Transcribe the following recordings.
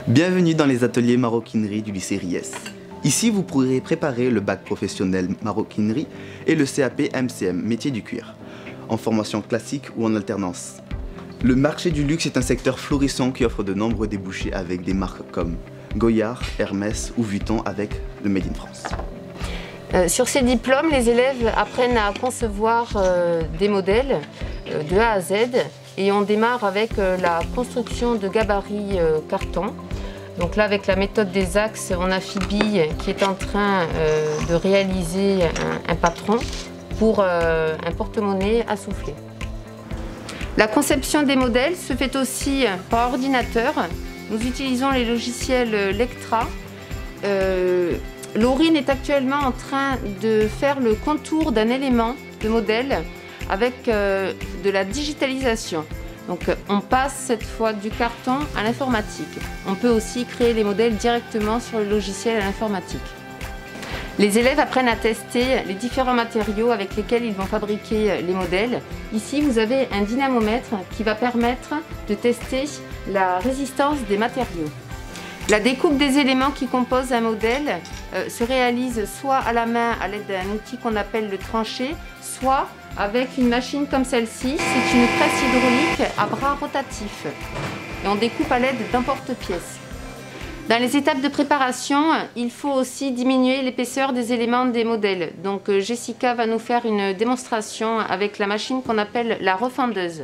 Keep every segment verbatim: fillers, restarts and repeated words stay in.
Bienvenue dans les ateliers maroquinerie du lycée Riès. Ici, vous pourrez préparer le bac professionnel maroquinerie et le C A P M C M, métier du cuir, en formation classique ou en alternance. Le marché du luxe est un secteur florissant qui offre de nombreux débouchés avec des marques comme Goyard, Hermès ou Vuitton avec le Made in France. Euh, sur ces diplômes, les élèves apprennent à concevoir euh, des modèles euh, de A à Z et on démarre avec euh, la construction de gabarits euh, carton. Donc là, avec la méthode des axes, on a Phoebe qui est en train euh, de réaliser un, un patron pour euh, un porte-monnaie à souffler. La conception des modèles se fait aussi par ordinateur. Nous utilisons les logiciels Lectra. Euh, Laurine est actuellement en train de faire le contour d'un élément de modèle avec euh, de la digitalisation. Donc on passe cette fois du carton à l'informatique. On peut aussi créer les modèles directement sur le logiciel à l'informatique. Les élèves apprennent à tester les différents matériaux avec lesquels ils vont fabriquer les modèles. Ici, vous avez un dynamomètre qui va permettre de tester la résistance des matériaux. La découpe des éléments qui composent un modèle euh, se réalise soit à la main à l'aide d'un outil qu'on appelle le tranché, soit avec une machine comme celle-ci. C'est une presse hydraulique à bras rotatifs et on découpe à l'aide d'un porte-pièce. Dans les étapes de préparation, il faut aussi diminuer l'épaisseur des éléments des modèles. Donc Jessica va nous faire une démonstration avec la machine qu'on appelle la refendeuse.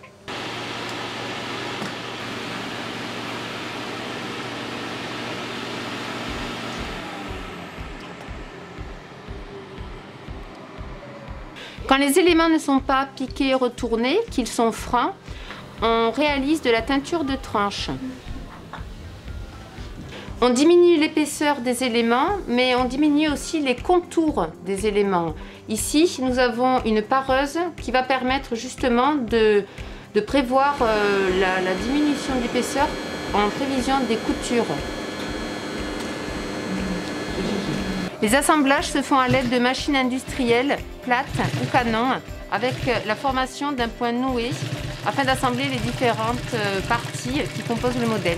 Quand les éléments ne sont pas piqués et retournés, qu'ils sont francs, on réalise de la teinture de tranche. On diminue l'épaisseur des éléments, mais on diminue aussi les contours des éléments. Ici, nous avons une pareuse qui va permettre justement de, de prévoir euh, la, la diminution d'épaisseur en prévision des coutures. Les assemblages se font à l'aide de machines industrielles, plates ou canon, avec la formation d'un point noué afin d'assembler les différentes parties qui composent le modèle.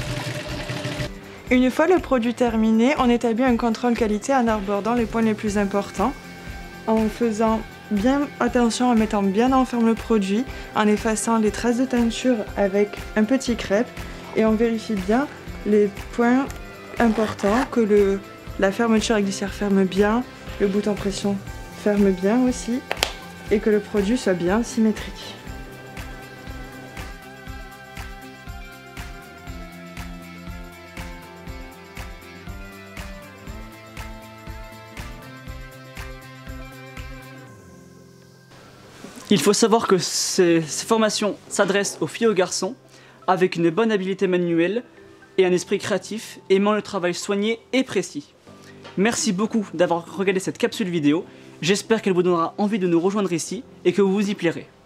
Une fois le produit terminé, on établit un contrôle qualité en abordant les points les plus importants, en faisant bien attention, en mettant bien en forme le produit, en effaçant les traces de teinture avec un petit crêpe et on vérifie bien les points importants, que le La fermeture avec glissière ferme bien, le bouton pression ferme bien aussi et que le produit soit bien symétrique. Il faut savoir que ces, ces formations s'adressent aux filles et aux garçons avec une bonne habileté manuelle et un esprit créatif aimant le travail soigné et précis. Merci beaucoup d'avoir regardé cette capsule vidéo, j'espère qu'elle vous donnera envie de nous rejoindre ici et que vous vous y plairez.